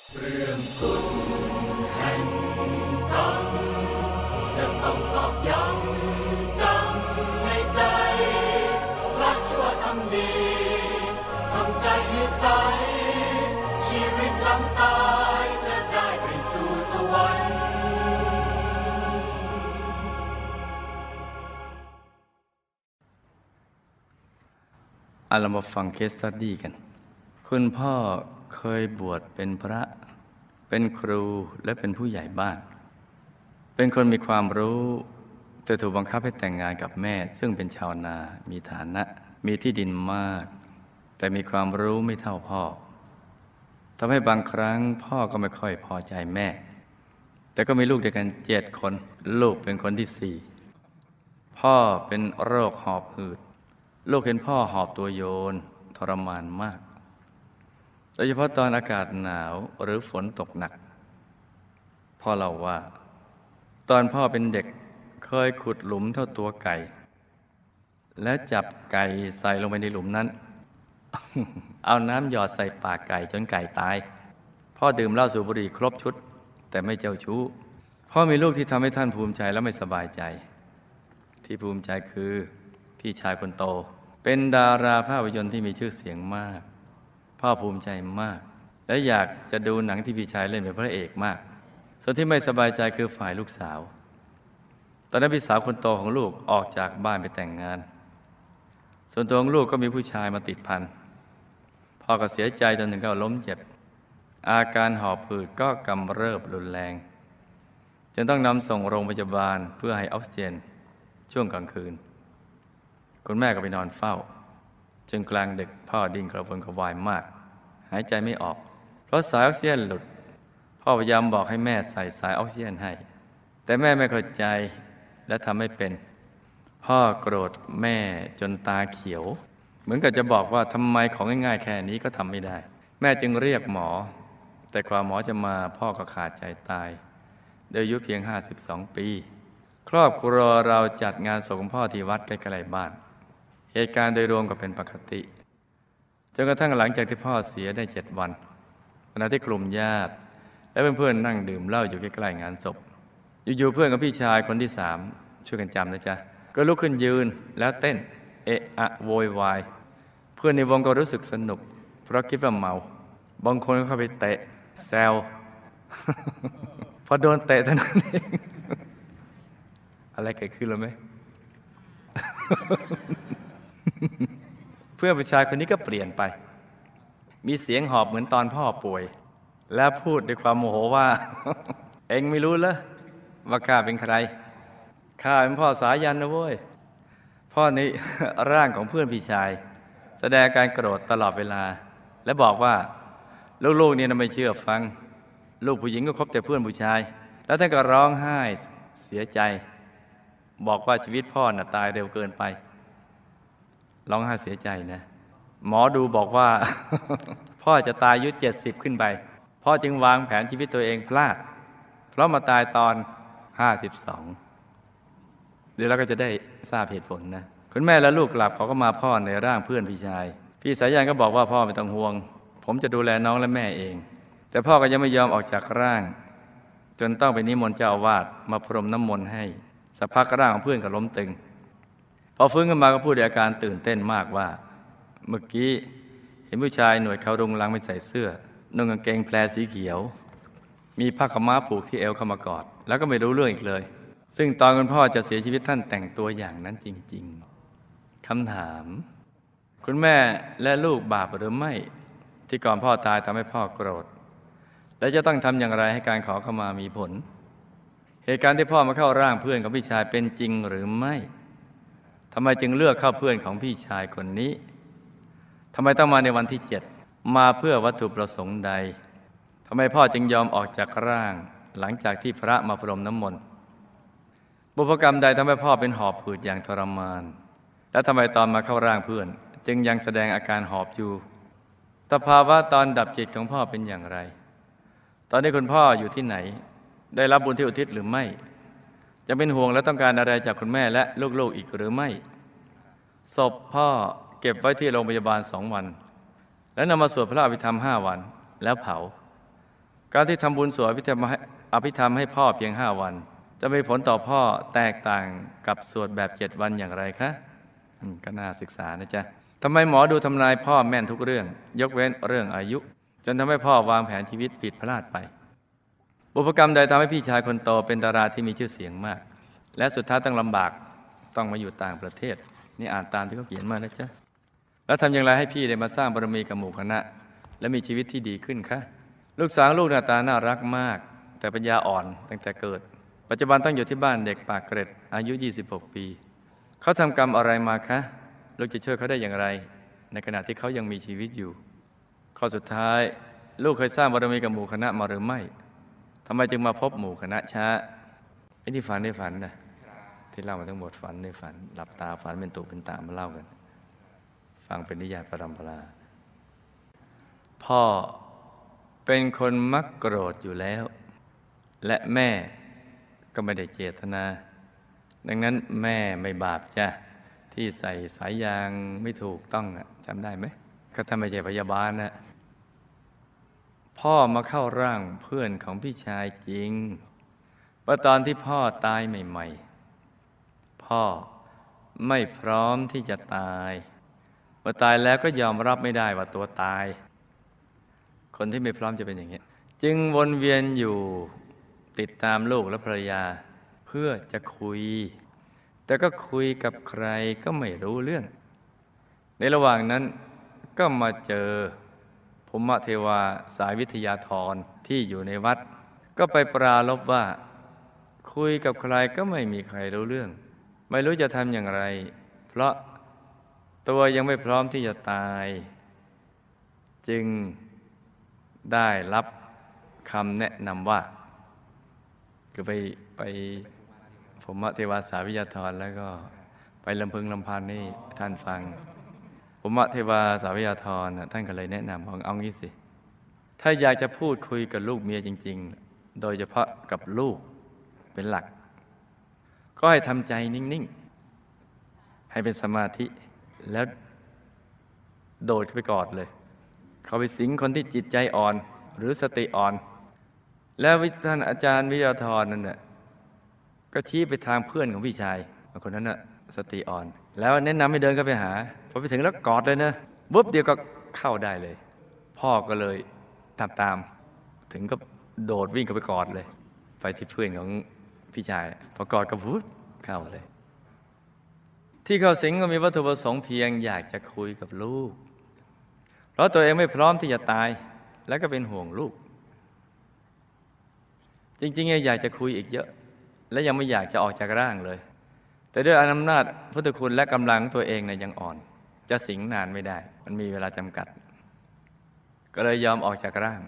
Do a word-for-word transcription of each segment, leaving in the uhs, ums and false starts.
เรื่องคุณแห่งกรรมจะต้องตอกย้ำจำในใจละชั่วทำดีทำใจให้ใสชีวิตหลังตายจะได้ไปสู่สวรรค์เอาเรามาฟังเคสสตั๊ดดี้กันคุณพ่อเคยบวชเป็นพระเป็นครูและเป็นผู้ใหญ่บ้านเป็นคนมีความรู้แต่ถูกบังคับให้แต่งงานกับแม่ซึ่งเป็นชาวนามีฐานะมีที่ดินมากแต่มีความรู้ไม่เท่าพ่อทำให้บางครั้งพ่อก็ไม่ค่อยพอใจแม่แต่ก็มีลูกด้วยกันเจ็ดคนลูกเป็นคนที่สี่พ่อเป็นโรคหอบหืดลูกเห็นพ่อหอบตัวโยนทรมานมากโดยเฉพาะตอนอากาศหนาวหรือฝนตกหนักพ่อเล่าว่าตอนพ่อเป็นเด็กเคยขุดหลุมเท่าตัวไก่และจับไก่ใส่ลงไปในหลุมนั้น เอาน้ำหยอดใส่ปากไก่จนไก่ตายพ่อดื่มเหล้าสูบบุหรี่ครบชุดแต่ไม่เจ้าชู้พ่อมีลูกที่ทำให้ท่านภูมิใจและไม่สบายใจที่ภูมิใจคือพี่ชายคนโตเป็นดาราภาพยนตร์ที่มีชื่อเสียงมากพ่อภูมิใจมากและอยากจะดูหนังที่พี่ชายเล่นเป็นพระเอกมากส่วนที่ไม่สบายใจคือฝ่ายลูกสาวตอนนั้นพี่สาวคนโตของลูกออกจากบ้านไปแต่งงานส่วนตัวของลูกก็มีผู้ชายมาติดพันพ่อก็เสียใจจนถึงกับล้มเจ็บอาการหอบหืดก็กำเริบรุนแรงจนต้องนำส่งโรงพยาบาลเพื่อให้ออกซิเจนช่วงกลางคืนคุณแม่ก็ไปนอนเฝ้าจนกลางดึกพ่อดิ้นกระวนกระวายมากหายใจไม่ออกเพราะสายออกซิเจนหลุดพ่อพยายามบอกให้แม่ใส่สายออกซิเจนให้แต่แม่ไม่เข้าใจและทำไม่เป็นพ่อโกรธแม่จนตาเขียวเหมือนกับจะบอกว่าทำไมของง่ายๆแค่นี้ก็ทำไม่ได้แม่จึงเรียกหมอแต่กว่าหมอจะมาพ่อก็ขาดใจตายโดยอายุเพียงห้าสิบสองปีครอบครัวเราจัดงานศพของพ่อที่วัดใกล้ๆบ้านเหตุการณ์โดยรวมก็เป็นปกติจนกระทั่งหลังจากที่พ่อเสียได้เจ็ดวันขณะที่กลุ่มญาติและเพื่อนๆนั่งดื่มเหล้าอยู่ใกล้ๆงานศพอยู่ๆเพื่อนกับพี่ชายคนที่สามช่วยกันจำนะจ๊ะก็ลุกขึ้นยืนแล้วเต้นเอะอะโวยวายเพื่อนในวงก็รู้สึกสนุกเพราะคิดว่าเมาบางคนก็เข้าไปเตะแซว พอโดนเตะเท่านั้นเอง อะไรเกิดขึ้นแล้วไหม เพื่อนผู้ชายคนนี้ก็เปลี่ยนไปมีเสียงหอบเหมือนตอนพ่อป่วยแล้วพูดด้วยความโมโหว่า เอ็งไม่รู้เหรอว่าข้าเป็นใครข้าเป็นพ่อสายันนะเว้ยพ่อนี้ ร่างของเพื่อนพี่ชายแสดงการโกรธตลอดเวลาและบอกว่าลูกๆเนี่ยไม่เชื่อฟังลูกผู้หญิงก็คบแต่เพื่อนผู้ชายแล้วท่านก็ร้องไห้เสียใจบอกว่าชีวิตพ่อน่ะตายเร็วเกินไปร้องไห้เสียใจนะหมอดูบอกว่า พ่อจะตายอายุเจ็ดสิบขึ้นไปพ่อจึงวางแผนชีวิตตัวเองพลาดเพราะมาตายตอนห้าสิบสองเดี๋ยวเราก็จะได้ทราบเหตุผลนะคุณแม่และลูกกลับเขาก็มาพ่อในร่างเพื่อนพี่ชายพี่สายันก็บอกว่าพ่อไม่ต้องห่วงผมจะดูแลน้องและแม่เองแต่พ่อก็ยังไม่ยอมออกจากร่างจนต้องไปนิมนต์เจ้าอาวาสมาพรมน้ำมนต์ให้สักพักร่างของเพื่อนก็ล้มตึงพอฟื้นขึ้นมาก็พูดด้วยอาการตื่นเต้นมากว่าเมื่อกี้เห็นผู้ชายหนวดเขารุงรังไม่ใส่เสื้อนุ่งกางเกงแพรสีเขียวมีผ้าขาวม้าผูกที่เอวเข้ามากอดแล้วก็ไม่รู้เรื่องอีกเลยซึ่งตอนคุณพ่อจะเสียชีวิตท่านแต่งตัวอย่างนั้นจริงๆคำถามคุณแม่และลูกบาปหรือไม่ที่ก่อนพ่อตายทำให้พ่อโกรธและจะต้องทำอย่างไรให้การขอขมามีผลเหตุการณ์ที่พ่อมาเข้าร่างเพื่อนของพี่ชายเป็นจริงหรือไม่ทำไมจึงเลือกเข้าเพื่อนของพี่ชายคนนี้ทำไมต้องมาในวันที่เจ็ดมาเพื่อวัตถุประสงค์ใดทำไมพ่อจึงยอมออกจากร่างหลังจากที่พระมาพรมน้ำมนต์บุพกรรมใดทำให้พ่อเป็นหอบหืดอย่างทรมานและทำไมตอนมาเข้าร่างเพื่อนจึงยังแสดงอาการหอบอยู่สภาวะตอนดับจิตของพ่อเป็นอย่างไรตอนนี้คุณพ่ออยู่ที่ไหนได้รับบุญที่อุทิศหรือไม่จะเป็นห่วงและต้องการอะไรจากคุณแม่และลูกๆอีกหรือไม่ศพพ่อเก็บไว้ที่โรงพยาบาลสองวันแล้วนำมาสวดพระอภิธรรมห้าวันแล้วเผาการที่ทำบุญสวดอภิธรรมให้อภิธรรมให้พ่อเพียงห้าวันจะมีผลต่อพ่อแตกต่างกับสวดแบบเจ็ดวันอย่างไรคะก็น่าศึกษานะจ๊ะทำไมหมอดูทำนายพ่อแม่นทุกเรื่องยกเว้นเรื่องอายุจนทำให้พ่อวางแผนชีวิตผิดพลาดไปบุพกรรมใดทำให้พี่ชายคนโตเป็นดาราที่มีชื่อเสียงมากและสุดท้ายต้องลำบากต้องมาอยู่ต่างประเทศนี่อ่านตามที่เขาเขียนมานะจ๊ะแล้วทำอย่างไรให้พี่ได้มาสร้างบารมีกับหมู่คณะและมีชีวิตที่ดีขึ้นคะลูกสาวลูกหน้าตาน่ารักมากแต่ปัญญาอ่อนตั้งแต่เกิดปัจจุบันต้องอยู่ที่บ้านเด็กปากเกร็ดอายุยี่สิบหกปีเขาทำกรรมอะไรมาคะลูกจะช่วยเขาได้อย่างไรในขณะที่เขายังมีชีวิตอยู่ข้อสุดท้ายลูกเคยสร้างบารมีกับหมู่คณะมาหรือไม่ทำไมจึงมาพบหมู่คณะช้าไอ้นี่ฝันในฝันนะที่เล่ามาทั้งหมดฝันในฝันหลับตาฝันเป็นตุเป็นตามาเล่ากันฟังเป็นนิยายปรำปราพ่อเป็นคนมักโกรธอยู่แล้วและแม่ก็ไม่ได้เจตนาดังนั้นแม่ไม่บาปจ้ะที่ใส่สายยางไม่ถูกต้องอะจำได้ไหมก็ทำไม่ใช่พยาบาลนะพ่อมาเข้าร่างเพื่อนของพี่ชายจริงว่าตอนที่พ่อตายใหม่ๆพ่อไม่พร้อมที่จะตายเมื่อตายแล้วก็ยอมรับไม่ได้ว่าตัวตายคนที่ไม่พร้อมจะเป็นอย่างนี้จึงวนเวียนอยู่ติดตามลูกและภรรยาเพื่อจะคุยแต่ก็คุยกับใครก็ไม่รู้เรื่องในระหว่างนั้นก็มาเจอภูมิเทวาสายวิทยาธรที่อยู่ในวัดก็ไปปราลบว่าคุยกับใครก็ไม่มีใครรู้เรื่องไม่รู้จะทำอย่างไรเพราะตัวยังไม่พร้อมที่จะตายจึงได้รับคำแนะนำว่าคือไปไปภูมิเทวาสายวิทยาธรแล้วก็ไปลำพึงลำพันให้ท่านฟังภูมิเทวาสายวิทยาธรท่านก็เลยแนะนำเอาเอางี้สิถ้าอยากจะพูดคุยกับลูกเมียจริงๆโดยเฉพาะกับลูกเป็นหลักก็ให้ทำใจนิ่งๆให้เป็นสมาธิแล้วโดดเข้าไปกอดเลยเขาไปสิงคนที่จิตใจอ่อนหรือสติอ่อนแล้วท่านอาจารย์วิทยาธรนั่นน่ะก็ชี้ไปทางเพื่อนของพี่ชายคนนั้นน่ะสติอ่อนแล้วแนะนำให้เดินเข้าไปหาพอไปถึงแล้วกอดเลยนะปุ๊บเดียวก็เข้าได้เลยพ่อก็เลยตามตามถึงก็โดดวิ่งเข้าไปกอดเลยไปที่เพื่อนของพี่ชายพอกอดก็วุ๊บเข้าเลยที่เข้าสิงก็มีวัตถุประสงค์เพียงอยากจะคุยกับลูกเพราะตัวเองไม่พร้อมที่จะตายแล้วก็เป็นห่วงลูกจริงๆอยากจะคุยอีกเยอะและยังไม่อยากจะออกจากร่างเลยแต่ด้วยอำนาจพุทธคุณและกำลังตัวเองเนี่ยยังอ่อนจะสิงนานไม่ได้มันมีเวลาจำกัดก็เลยยอมออกจากร่าง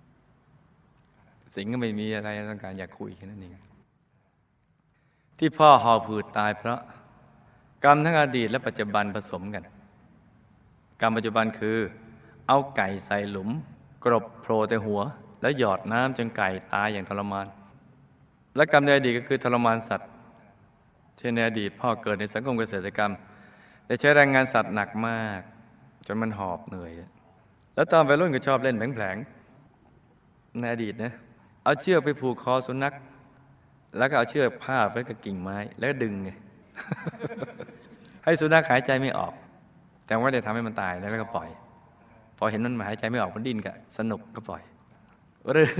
สิงก็ไม่มีอะไรต้องการอยากคุยแค่นั้นเองที่พ่อหอบหืดตายเพราะกรรมทั้งอดีตและปัจจุบันผสมกันกรรมปัจจุบันคือเอาไก่ใส่หลุมกรบโผล่แต่หัวแล้วหยอดน้ำจนไก่ตายอย่างทรมานและกรรมในอดีตก็คือทรมานสัตว์เช่นในอดีตพ่อเกิดในสังคมเกษตรกรรมได้ใช้แรงงานสัตว์หนักมากจนมันหอบเหนื่อยแล้วตอนวัยรุ่นก็ชอบเล่นแผลงๆในอดีตนะเอาเชือกไปผูกคอสุนัขแล้วก็เอาเชือกผ้าไว้กับกิ่งไม้แล้วดึงไง ให้สุนัขหายใจไม่ออกแต่ว่าได้ทำให้มันตายแล้วก็ปล่อยพอเห็นมันหายใจไม่ออกมันดิ้นก็สนุกก็ปล่อยหรือ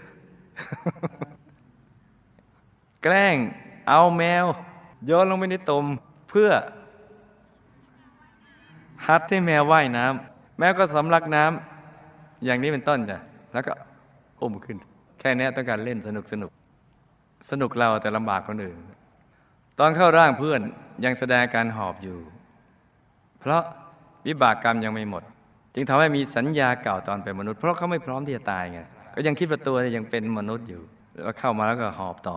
แกล้งเอาแมวโยนลงไปในตุ่มเพื่อหัดให้แมวว่ายน้ำแมวก็สำลักน้ำอย่างนี้เป็นต้นจ้ะแล้วก็อุ้มขึ้นแค่นี้ต้องการเล่นสนุกสนุกสนุกเราแต่ลำบากคนอื่นตอนเข้าร่างเพื่อนยังแสดงการหอบอยู่เพราะวิบากกรรมยังไม่หมดจึงทำให้มีสัญญาเก่าตอนเป็นมนุษย์เพราะเขาไม่พร้อมที่จะตายไงก็ยังคิดว่าตัวยังเป็นมนุษย์อยู่แล้วเข้ามาแล้วก็หอบต่อ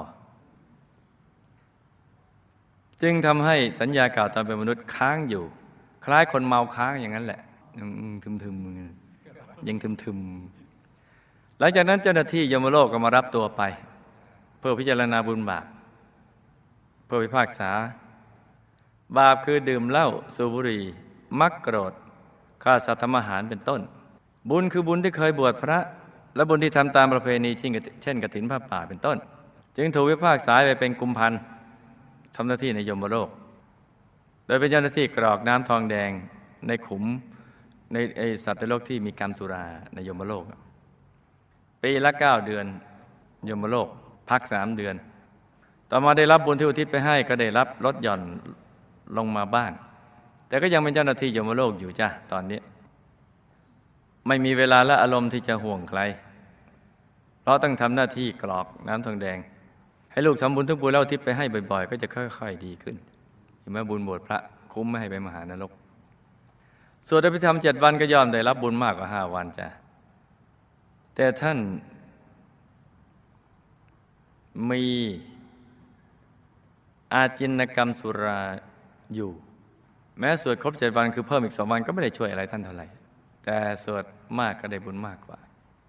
จึงทำให้สัญญาเก่าตอนเป็นมนุษย์ค้างอยู่คล้ายคนเมาค้างอย่างนั้นแหละยังทึมๆยังทึมๆหลังจากนั้นเจ้าหน้าที่ยมโลกก็มารับตัวไปเพื่อพิจารณาบุญบาปเพื่อพิพากษาบาปคือดื่มเหล้าสูบบุหรี่มักโกรธฆ่าสัตว์ทำอาหารเป็นต้นบุญคือบุญที่เคยบวชพระและบุญที่ทำตามประเพณีเช่นกฐินผ้าป่าเป็นต้นจึงถูกวิพากษาไปเป็นกุมพันธ์ทำหน้าที่ในยมโลกโดยเป็นเจ้าหน้าที่กรอกน้ำทองแดงในขุมในไอสัตว์ในโลกที่มีกรรมสุราในยมโลกปีละเก้าเดือนยมโลกพักสามเดือนต่อมาได้รับบุญที่อุทิศไปให้ก็ได้รับลดหย่อนลงมาบ้างแต่ก็ยังเป็นเจ้าหน้าที่ยมโลกอยู่จ้ะตอนนี้ไม่มีเวลาและอารมณ์ที่จะห่วงใครเพราะต้องทำหน้าที่กรอกน้ำทองแดงให้ลูกทำบุญทุกบุญแล้วอุทิศไปให้บ่อยๆก็จะค่อยๆดีขึ้นเห็นไหมบุญบวชพระคุ้มไม่ให้ไปมหานรกสวดอภิธรรมเจ็ดวันก็ย่อมได้รับบุญมากกว่าห้าวันจ้ะแต่ท่านมีอาจินกรรมสุราอยู่แม้สวดครบเจ็ดวันคือเพิ่มอีกสองวันก็ไม่ได้ช่วยอะไรท่านเท่าไหร่แต่สวดมากก็ได้บุญมากกว่า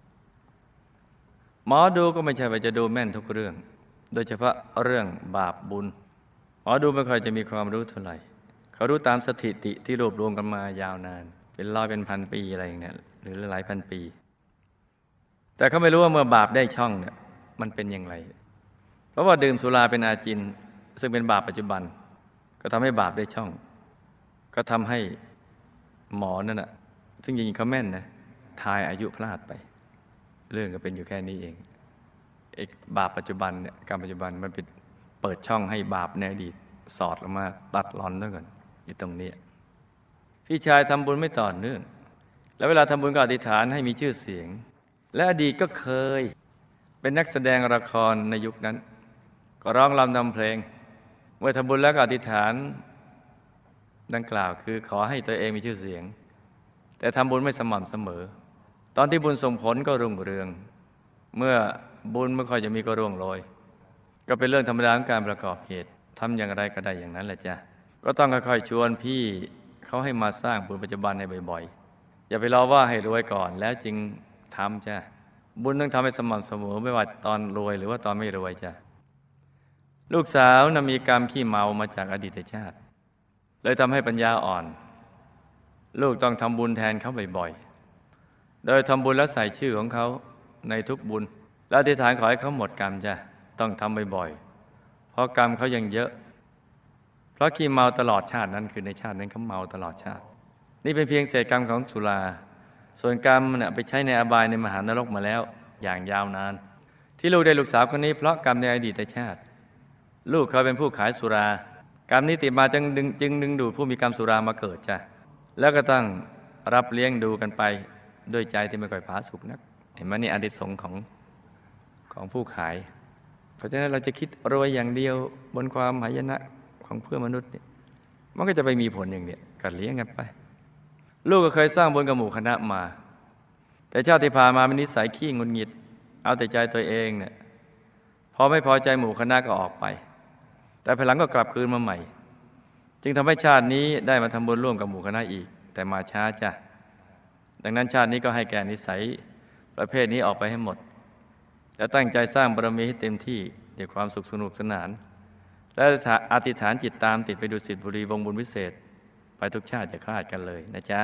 หมอดูก็ไม่ใช่ว่าจะดูแม่นทุกเรื่องโดยเฉพาะเรื่องบาปบุญหมอดูไม่ค่อยจะมีความรู้เท่าไหร่เขารู้ตามสถิติที่รวบรวมกันมายาวนานเป็นร้อยเป็นพันปีอะไรอย่างเงี้ยหรือหลายพันปีแต่เขาไม่รู้ว่าเมื่อบาปได้ช่องเนี่ยมันเป็นอย่างไรเพราะว่าดื่มสุราเป็นอาจินซึ่งเป็นบาปปัจจุบันก็ทำให้บาปได้ช่องก็ทำให้หมอนั่นน่ะซึ่งจริงๆเขาแม่นนะทายอายุพลาดไปเรื่องก็เป็นอยู่แค่นี้เองไอ้บาปปัจจุบันเนี่ยกรรมปัจจุบันมันเป็นเปิดช่องให้บาปในอดีตสอดลงมาตัดรอนด้วยกันอยู่ตรงนี้พี่ชายทำบุญไม่ต่อเนื่องแล้วเวลาทำบุญก็อธิษฐานให้มีชื่อเสียงและอดีตก็เคยเป็นนักแสดงละครในยุคนั้นก็ร้องรำทำเพลงเมื่อทำบุญแล้วก็อธิษฐานดังกล่าวคือขอให้ตัวเองมีชื่อเสียงแต่ทำบุญไม่สม่ำเสมอตอนที่บุญส่งผลก็รุ่งเรืองเมื่อบุญไม่ค่อยจะมีก็ร่วงโรยก็เป็นเรื่องธรรมดาของการประกอบเหตุทำอย่างไรก็ได้อย่างนั้นแหละจ้ะก็ต้องค่อยๆชวนพี่เขาให้มาสร้างบุญปัจจุบันให้บ่อยๆอย่าไปรอว่าให้รวยก่อนแล้วจึงทำจ้ะบุญต้องทำให้สม่ำเสมอไม่ว่าตอนรวยหรือว่าตอนไม่รวยจ้ะลูกสาวน่ะมีกรรมขี้เมามาจากอดีตชาติเลยทำให้ปัญญาอ่อนลูกต้องทำบุญแทนเขาบ่อยๆโดยทำบุญแล้วใส่ชื่อของเขาในทุกบุญและอธิษฐานขอให้เขาหมดกรรมจ้ะต้องทำบ่อยๆเพราะกรรมเขายังเยอะเพราะขี้เมาตลอดชาตินั้นคือในชาตินั้นเขาเมาตลอดชาตินี่เป็นเพียงเศษกรรมของสุราส่วนกรรมเนี่ยไปใช้ในอบายในมหานรกมาแล้วอย่างยาวนานที่ลูกได้ลูกสาวคนนี้เพราะกรรมในอดีตชาติลูกเขาเป็นผู้ขายสุรากรรมนี้ติดมาจึงดึงจึงดึงดูดผู้มีกรรมสุรามาเกิดจ้ะแล้วก็ต้องรับเลี้ยงดูกันไปด้วยใจที่ไม่ค่อยผาสุกนักเห็นไหมนี่อดีตสงของของผู้ขายเพราะฉะนั้นเราจะคิดรวยอย่างเดียวบนความหายนะของเพื่อนมนุษย์นี่มันก็จะไปมีผลอย่างเนี้ยกัดเลี้ยงกันไปลูกก็เคยสร้างบุญกับหมู่คณะมาแต่ชาติที่ผ่านมาเป็นนิสัยขี้งุนงิดเอาแต่ใจตัวเองเนี่ยพอไม่พอใจหมู่คณะก็ออกไปแต่ภายหลังก็กลับคืนมาใหม่จึงทำให้ชาตินี้ได้มาทำบุญร่วมกับหมู่คณะอีกแต่มาช้าจ้ะดังนั้นชาตินี้ก็ให้แก่นิสัยประเภทนี้ออกไปให้หมดและตั้งใจสร้างบารมีให้เต็มที่ด้วยความสุขสนุกสนานและอธิษฐานจิตตามติดไปดูสิทธิบุรีวงบุญวิเศษไปทุกชาติจะคลาดกันเลยนะจ๊ะ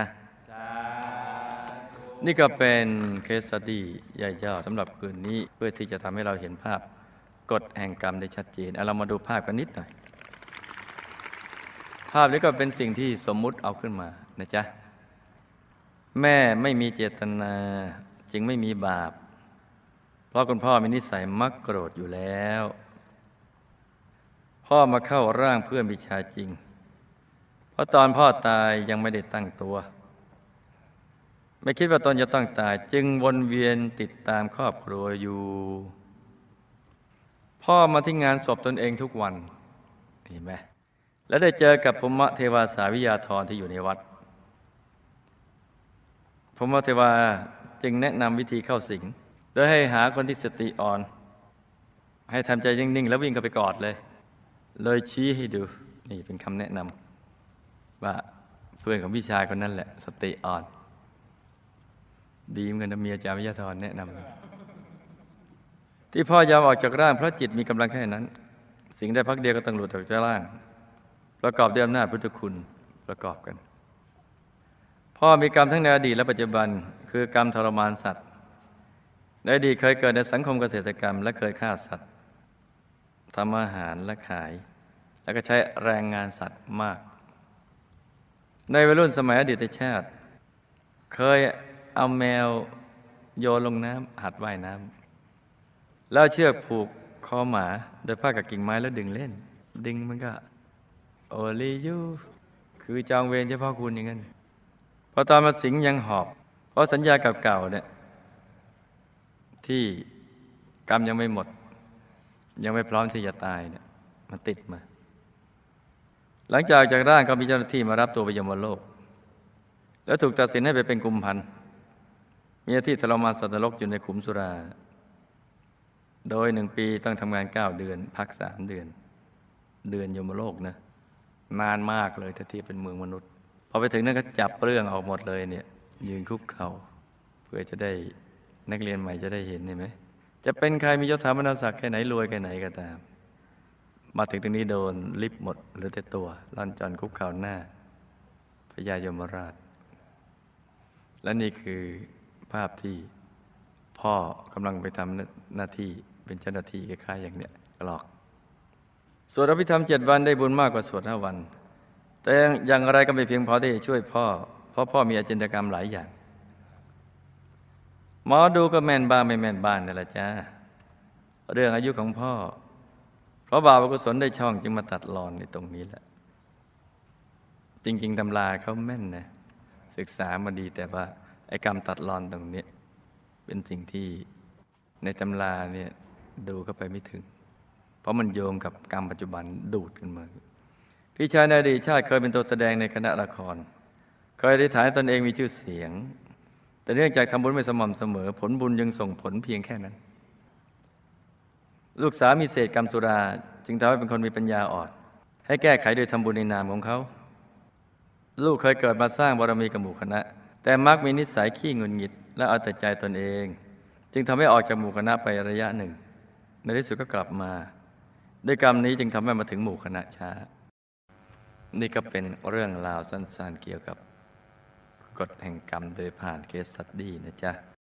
นี่ก็เป็นเคสสตี้ย่อๆสำหรับคืนนี้เพื่อที่จะทำให้เราเห็นภาพกฎแห่งกรรมได้ชัดเจนเอาเรามาดูภาพกันนิดหน่อยภาพนี้ก็เป็นสิ่งที่สมมุติเอาขึ้นมานะจ๊ะแม่ไม่มีเจตนาจึงไม่มีบาปเพราะคุณพ่อมีนิสัยมักโกรธอยู่แล้วพ่อมาเข้าร่างเพื่อนบิชาจริงเพราะตอนพ่อตายยังไม่ได้ตั้งตัวไม่คิดว่าตนจะต้องตายจึงวนเวียนติดตามครอบครัวอยู่พ่อมาที่งานศพตนเองทุกวันเห็นไหมและได้เจอกับพรหมเทวาสาวิยาธรที่อยู่ในวัดพรหมเทวาจึงแนะนำวิธีเข้าสิงโดยให้หาคนที่สติอ่อนให้ทำใจนิ่งๆแล้ววิ่งเข้าไปกอดเลยเลยชี้ให้ดูนี่เป็นคำแนะนำว่าเพื่อนของพี่ชายคนนั้นแหละสติอ่อนดีเหมือนกันนะเมียจาวิยาธรแนะนำที่พ่อยอมออกจากร่างเพราะจิตมีกำลังแค่นั้นสิ่งได้พักเดียวก็ต้องหลุดออกจากร่างประกอบด้วยอำนาจพุทธคุณประกอบกันพ่อมีกรรมทั้งในอดีตและปัจจุบันคือกรรมทรมานสัตว์ในอดีตเคยเกิดในสังคมเกษตรกรรมและเคยฆ่าสัตว์ทำอาหารและขายแล้วก็ใช้แรงงานสัตว์มากในวัยรุ่นสมัยอดีตชาติเคยเอาแมวโยนลงน้ำหัดว่ายน้ำแล้วเชือกผูกคอหมาโดยผ้ากับกิ่งไม้แล้วดึงเล่นดึงมันก็โอลิยูคือจองเวรเฉพาะคุณอย่างนั้นพอตอนมาสิงยังหอบเพราะสัญญาเก่าๆเนี่ยที่กรรมยังไม่หมดยังไม่พร้อมที่จะตายเนี่ยมันติดมาหลังจากจากร่างก็มีเจ้าหน้าที่มารับตัวไปยมโลกแล้วถูกตัดสินให้ไปเป็นกุมพันมีหน้าที่ทรมานสัตว์นรกอยู่ในขุมสุราโดยหนึ่งปีต้องทำงานเก้าเดือนพักสามเดือนเดือนยมโลกนะนานมากเลยถ้าที่เป็นเมืองมนุษย์พอไปถึงนั่นก็จับเปลืองออกหมดเลยเนี่ยยืนคุกเข่าเพื่อจะได้นักเรียนใหม่จะได้เห็นเห็นไหมจะเป็นใครมียศถาบรรดาศักดิ์แค่ไหนรวยแค่ไหนก็ตามมาถึงตรงนี้โดนลิบหมดเหลือแต่ตัวล่อนจอนคุกเข่าหน้าพญายมราชและนี่คือภาพที่พ่อกำลังไปทำหน้าที่เป็นเจ้าหน้าที่คล้ายๆอย่างเนี้ยกรอกสวดอภิธรรมเจ็ดวันได้บุญมากกว่าสวดห้าวันแต่อย่างไรก็ไม่เพียงพอที่จะช่วยพ่อเพราะพ่อมีอาชญากรรมหลายอย่างหมอดูก็แม่นบ้างไม่แม่นบ้างนั่นแหละจ้าเรื่องอายุของพ่อเพราะบาปอกุศลได้ช่องจึงมาตัดรอนในตรงนี้แหละจริงๆตำราเขาแม่นนะศึกษามาดีแต่ว่าไอ้กรรมตัดรอนตรงนี้เป็นสิ่งที่ในตำราเนี่ยดูเข้าไปไม่ถึงเพราะมันโยงกับกรรมปัจจุบันดูดขึ้นมาพี่ชายในอดีตชาติเคยเป็นตัวแสดงในคณะละครเคยอธิษฐานตนเองมีชื่อเสียงแต่เนื่องจากทำบุญไม่สม่ำเสมอผลบุญยังส่งผลเพียงแค่นั้นลูกสาวมีเศษกรรมสุราจึงทำให้เป็นคนมีปัญญาอ่อนให้แก้ไขโดยทำบุญในนามของเขาลูกเคยเกิดมาสร้างบารมีกับหมู่คณะแต่มักมีนิสัยขี้หงุดหงิดและเอาแต่ใจตนเองจึงทำให้ออกจากหมู่คณะไประยะหนึ่งในที่สุดก็กลับมาด้วยกรรมนี้จึงทำให้มาถึงหมู่คณะช้านี่ก็เป็นเรื่องราวสั้นๆเกี่ยวกับกฎแห่งกรรมโดยผ่านเคสสตั๊ดดี้นะจ๊ะ